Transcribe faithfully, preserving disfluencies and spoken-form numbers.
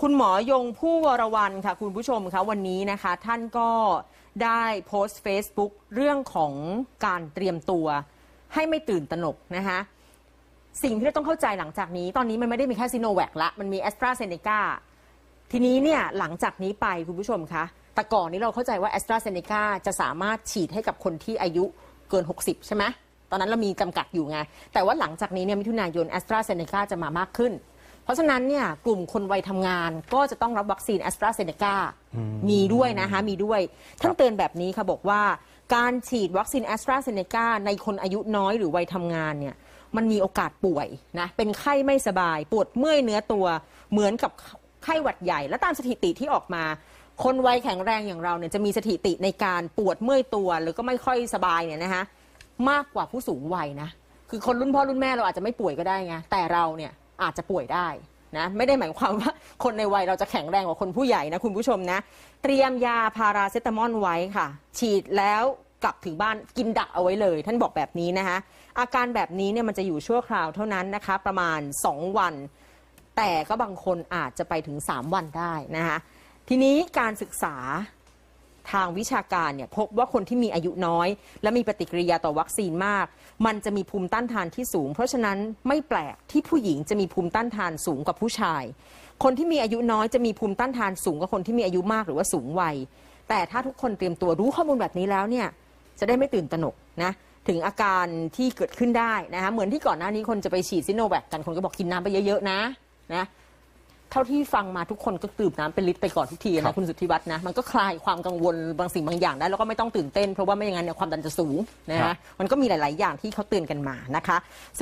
คุณหมอยงผู้วรวรรณค่ะคุณผู้ชมคะวันนี้นะคะท่านก็ได้โพสต์ Facebook เรื่องของการเตรียมตัวให้ไม่ตื่นตระหนกนะคะสิ่งที่เราต้องเข้าใจหลังจากนี้ตอนนี้มันไม่ได้มีแค่ซิโนแวคละมันมีแอสตราเซเนกาทีนี้เนี่ยหลังจากนี้ไปคุณผู้ชมคะแต่ก่อนนี้เราเข้าใจว่าแอสตราเซเนกาจะสามารถฉีดให้กับคนที่อายุเกินหกสิบใช่ไหมตอนนั้นเรามีจำกัดอยู่ไงแต่ว่าหลังจากนี้เนี่ยมิถุนายนแอสตราเซเนกาจะมามากขึ้นเพราะฉะนั้นเนี่ยกลุ่มคนวัยทำงานก็จะต้องรับวัคซีนแอสตราเซเนกามีด้วยนะคะมีด้วยท่านเตือนแบบนี้ค่ะบอกว่าการฉีดวัคซีนแอสตราเซเนกาในคนอายุน้อยหรือวัยทำงานเนี่ยมันมีโอกาสป่วยนะเป็นไข้ไม่สบายปวดเมื่อยเนื้อตัวเหมือนกับไข้หวัดใหญ่และตามสถิติที่ออกมาคนวัยแข็งแรงอย่างเราเนี่ยจะมีสถิติในการปวดเมื่อยตัวหรือก็ไม่ค่อยสบายเนี่ยนะคะมากกว่าผู้สูงวัยนะคือคนรุ่นพ่อรุ่นแม่เราอาจจะไม่ป่วยก็ได้ไงแต่เราเนี่ยอาจจะป่วยได้นะไม่ได้หมายความว่าคนในวัยเราจะแข็งแรงกว่าคนผู้ใหญ่นะคุณผู้ชมนะเตรียมยาพาราเซตามอลไว้ค่ะฉีดแล้วกลับถึงบ้านกินดักเอาไว้เลยท่านบอกแบบนี้นะคะอาการแบบนี้เนี่ยมันจะอยู่ชั่วคราวเท่านั้นนะคะประมาณสองวันแต่ก็บางคนอาจจะไปถึงสามวันได้นะคะทีนี้การศึกษาทางวิชาการเนี่ยพบว่าคนที่มีอายุน้อยและมีปฏิกิริยาต่อวัคซีนมากมันจะมีภูมิต้านทานที่สูงเพราะฉะนั้นไม่แปลกที่ผู้หญิงจะมีภูมิต้านทานสูงกว่าผู้ชายคนที่มีอายุน้อยจะมีภูมิต้านทานสูงกว่าคนที่มีอายุมากหรือว่าสูงวัยแต่ถ้าทุกคนเตรียมตัวรู้ข้อมูลแบบนี้แล้วเนี่ยจะได้ไม่ตื่นตระหนกนะถึงอาการที่เกิดขึ้นได้นะคะเหมือนที่ก่อนหน้านี้คนจะไปฉีดซิโนแวคกันคนก็บอกกินน้ำไปเยอะๆนะนะเท่าที่ฟังมาทุกคนก็ดื่มน้ำเป็นลิตรไปก่อนทุกทีนะคุณสุทธิวัฒน์นะมันก็คลายความกังวลบางสิ่งบางอย่างได้แล้วก็ไม่ต้องตื่นเต้นเพราะว่าไม่อย่างนั้นเนี่ยความดันจะสูงนะฮะมันก็มีหลายๆอย่างที่เขาเตือนกันมานะคะ